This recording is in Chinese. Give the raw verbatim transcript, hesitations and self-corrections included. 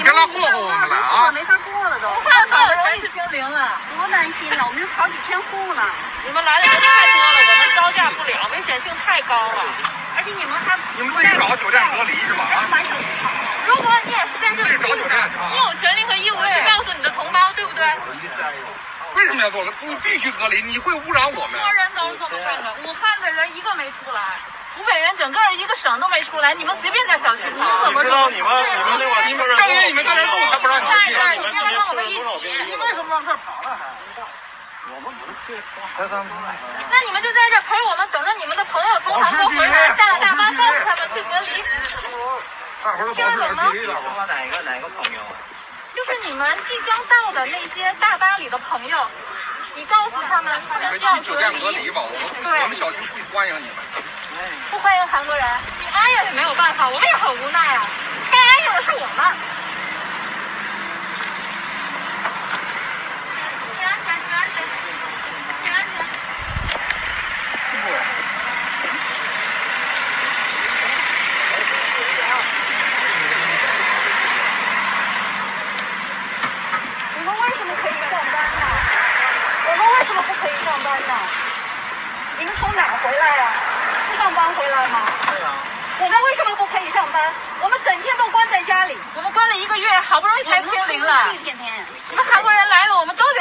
别来祸祸我们了啊！ 没法过了都。 太好了，全是清零了， 多担心呢！我们这好几千户呢。 你们来的人太多了，我们招架不了，危险性太高了。 而且你们还你们自己找酒店隔离是吧？啊！ 如果你也是在这里住的，你有权利和义务去告诉你的同胞，对不对？ 为什么要做？你必须隔离，你会污染我们。 中国人都是这么干的，武汉的人一个没出来。湖北人整个一个省都没出来，你们随便在小区跑， 怎么知道你们你们那块你们正因为你们在这住，还不让你们进。 你们还跟我们一起， 你为什么往这跑了还？ 我们不是那你们就在这陪我们，等着你们的朋友从韩国回来，下了大巴告诉他们去隔离。听得懂吗？ 说哪个哪个朋友？ 就是你们即将到的那些大巴里的朋友，你告诉他们他们需要酒店隔离吧，我们我们小区不欢迎你们。 不欢迎韩国人，你挨呀也没有办法，我们也很无奈啊，该挨着的是我们。注意安全，注意安全，注意安全。你们为什么可以上班呢？我们为什么不可以上班呢？你们从哪儿回来呀、啊？是上班回来吗？ 对啊。 我们为什么不可以上班？我们整天都关在家里，我们关了一个月，好不容易才清零了。 天天。 你们韩国人来了，我们都